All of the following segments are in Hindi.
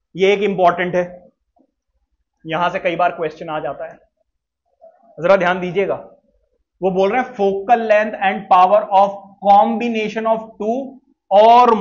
ये एक इंपॉर्टेंट है, यहां से कई बार क्वेश्चन आ जाता है, जरा ध्यान दीजिएगा। वो बोल रहे हैं focal length and power of combination of two और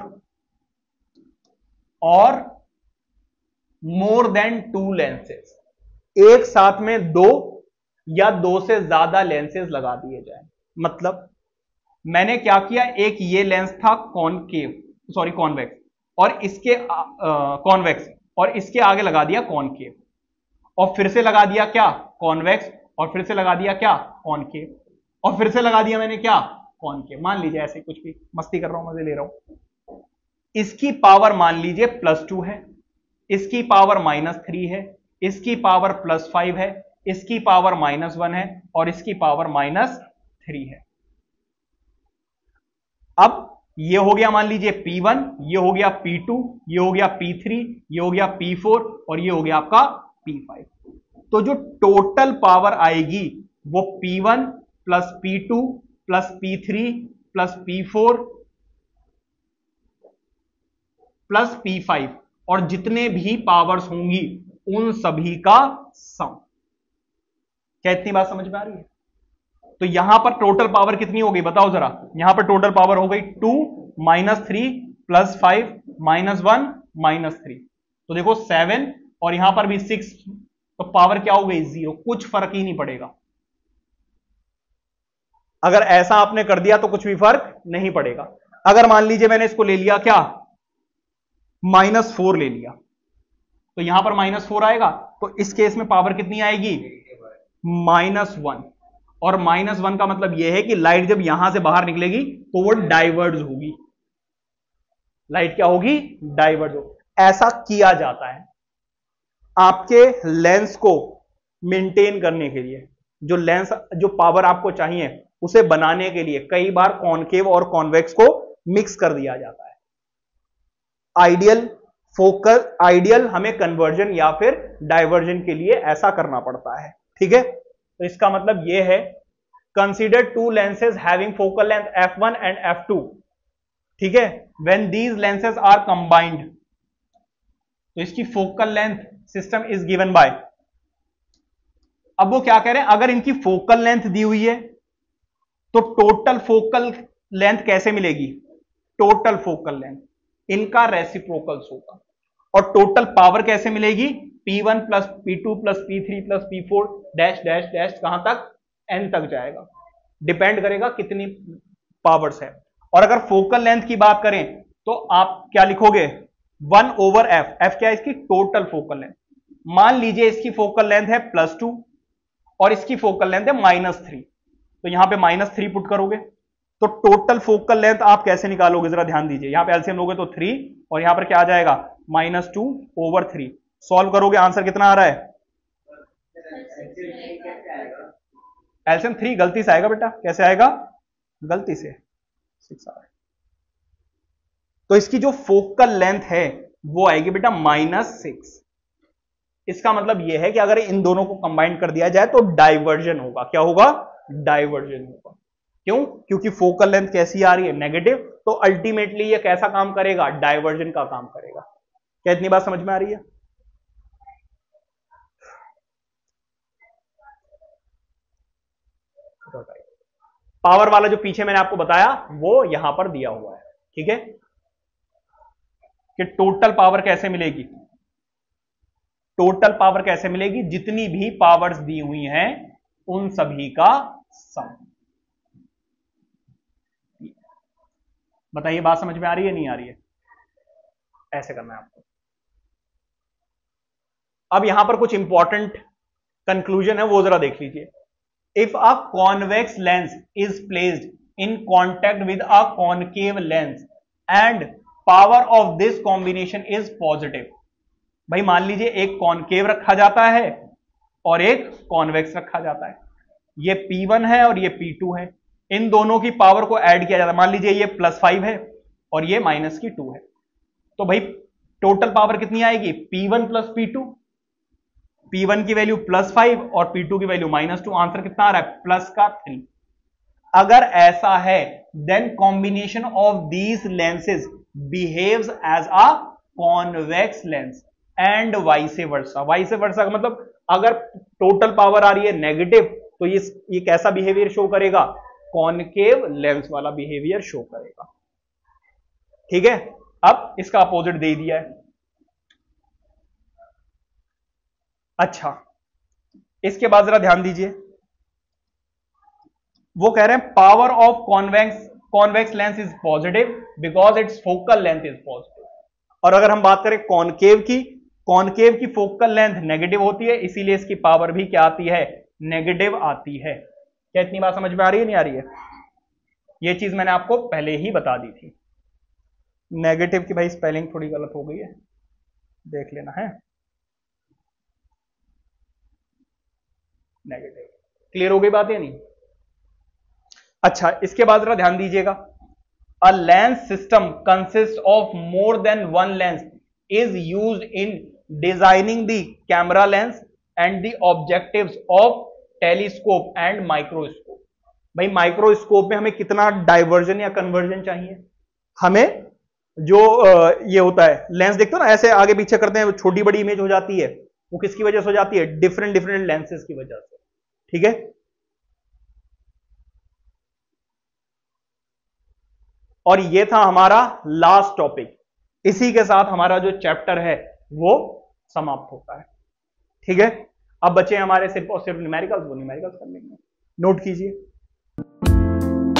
मोर देन टू लेंसेज, एक साथ में दो या दो से ज्यादा लेंसेज लगा दिए जाए। मतलब मैंने क्या किया, एक ये लेंस था कॉन्वेक्स, और इसके कॉन्वेक्स, और इसके आगे लगा दिया कॉनकेव, और फिर से लगा दिया क्या, कॉन्वेक्स, और फिर से लगा दिया क्या, कॉनकेव, और फिर से लगा दिया मैंने क्या, कॉनकेव। मान लीजिए ऐसे कुछ भी मस्ती कर रहा हूं, मजे ले रहा हूं। इसकी पावर मान लीजिए +2 है, इसकी पावर -3 है, इसकी पावर +5 है, इसकी पावर -1 है, और इसकी पावर -3 है। अब ये हो गया मान लीजिए P1, ये हो गया P2, ये हो गया P3, ये हो गया P4, और ये हो गया आपका P5। तो जो टोटल पावर आएगी वो P1 plus P2 plus P3 plus P4 plus P5, और जितने भी पावर्स होंगी उन सभी का सम। क्या इतनी बात समझ में आ रही है? तो यहां पर टोटल पावर कितनी हो गई बताओ जरा। यहां पर टोटल पावर हो गई 2 -3 +5 -1 -3, तो देखो 7, और यहां पर भी 6, तो पावर क्या हो गई 0, कुछ फर्क ही नहीं पड़ेगा। अगर ऐसा आपने कर दिया तो कुछ भी फर्क नहीं पड़ेगा। अगर मान लीजिए मैंने इसको ले लिया क्या, -4 ले लिया, तो यहां पर -4 आएगा, तो इस केस में पावर कितनी आएगी, -1, और -1 का मतलब यह है कि लाइट जब यहां से बाहर निकलेगी तो वो डाइवर्ज होगी। लाइट क्या होगी, डाइवर्ज होगी। ऐसा किया जाता है आपके लेंस को मेंटेन करने के लिए। जो लेंस, जो पावर आपको चाहिए उसे बनाने के लिए कई बार कॉनकेव और कॉन्वेक्स को मिक्स कर दिया जाता है। आइडियल हमें कन्वर्जन या फिर डाइवर्जन के लिए ऐसा करना पड़ता है, ठीक है। तो इसका मतलब यह है, consider two lenses having focal length f1 and f2, ठीक है, when these lenses are combined. तो इसकी focal length system is given by, अब वो क्या कह रहे हैं, अगर इनकी फोकल लेंथ दी हुई है तो टोटल फोकल लेंथ कैसे मिलेगी, टोटल फोकल लेंथ इनका रेसिप्रोकल्स होगा। और टोटल पावर कैसे मिलेगी, P1 plus P2 plus P3 plus P4 dash dash dash, कहां तक, N तक जाएगा, डिपेंड करेगा कितनी पावर्स है। और अगर फोकल लेंथ की बात करें तो आप क्या लिखोगे, 1/f, f क्या है इसकी, टोटल फोकल लेंथ। मान लीजिए इसकी फोकल लेंथ है +2 और इसकी फोकल लेंथ है -3, तो यहां पे -3 पुट करोगे, तो टोटल फोकल लेंथ आप कैसे निकालोगे, जरा ध्यान दीजिए। यहां पे एलसीएम लोगे तो 3, और यहां पर क्या आ जाएगा, -2/3। सॉल्व करोगे आंसर कितना आ रहा है, एलसीएम 3 गलती से आएगा बेटा, कैसे आएगा, गलती से 6 आ रहा है। तो इसकी जो फोकल लेंथ है वो आएगी बेटा -6। इसका मतलब यह है कि अगर इन दोनों को कंबाइन कर दिया जाए तो डाइवर्जन होगा। क्या होगा, डाइवर्जन होगा। क्यों, क्योंकि फोकल लेंथ कैसी आ रही है, नेगेटिव, तो अल्टीमेटली ये कैसा काम करेगा, डाइवर्जन का काम करेगा। क्या इतनी बात समझ में आ रही है? पावर वाला जो पीछे मैंने आपको बताया वो यहां पर दिया हुआ है, ठीक है, कि टोटल पावर कैसे मिलेगी, टोटल पावर कैसे मिलेगी, जितनी भी पावर्स दी हुई हैं उन सभी का सम। बताइए बात समझ में आ रही है, नहीं आ रही है? ऐसे करना है आपको। अब यहां पर कुछ इंपॉर्टेंट कंक्लूजन है, वो जरा देख लीजिए। If a convex lens is placed in contact with a concave lens and power of this combination is positive. भाई मान लीजिए एक कॉनकेव रखा जाता है और एक कॉन्वेक्स रखा जाता है, ये P1 है और ये P2 है, इन दोनों की पावर को ऐड किया जाता है। मान लीजिए ये +5 है और ये -2 है, तो भाई टोटल पावर कितनी आएगी, P1 प्लस P2, P1 की वैल्यू +5 और P2 की वैल्यू -2, आंसर कितना आ रहा है, +3। अगर ऐसा है then combination of these lenses behaves as a convex lens and vice versa. Vice versa का मतलब अगर टोटल पावर आ रही है नेगेटिव तो ये कैसा बिहेवियर शो करेगा, कॉनकेव लेंस वाला बिहेवियर शो करेगा। ठीक है, अब इसका अपोजिट दे दिया है। अच्छा, इसके बाद जरा ध्यान दीजिए, वो कह रहे हैं power of convex lens is positive because it's focal length is positive. और अगर हम बात करें कॉनकेव की फोकल लेंथ नेगेटिव होती है, इसीलिए इसकी पावर भी क्या आती है, नेगेटिव आती है। क्या इतनी बात समझ में आ रही है, नहीं आ रही है? ये चीज मैंने आपको पहले ही बता दी थी। नेगेटिव की भाई स्पेलिंग थोड़ी गलत हो गई है, देख लेना है। नेगेटिव, क्लियर हो गई बात या नहीं? अच्छा, इसके बाद जरा ध्यान दीजिएगा, a lens system consist of more than one lens is used in designing the camera lens and the objectives of telescope and microscope. भाई माइक्रोस्कोप में हमें कितना डाइवर्जन या कन्वर्जन चाहिए, हमें जो ये होता है लेंस, देखते हो ना ऐसे आगे पीछे करते हैं, छोटी बड़ी इमेज हो जाती है, वो किसकी वजह से हो जाती है, डिफरेंट डिफरेंट लेंसेज की वजह से। ठीक है, और ये था हमारा लास्ट टॉपिक। इसी के साथ हमारा जो चैप्टर है वो समाप्त होता है। ठीक है, अब बचे हमारे सिर्फ और सिर्फ न्यूमेरिकल्स, वो न्यूमेरिकल्स कर लेंगे। नोट कीजिए।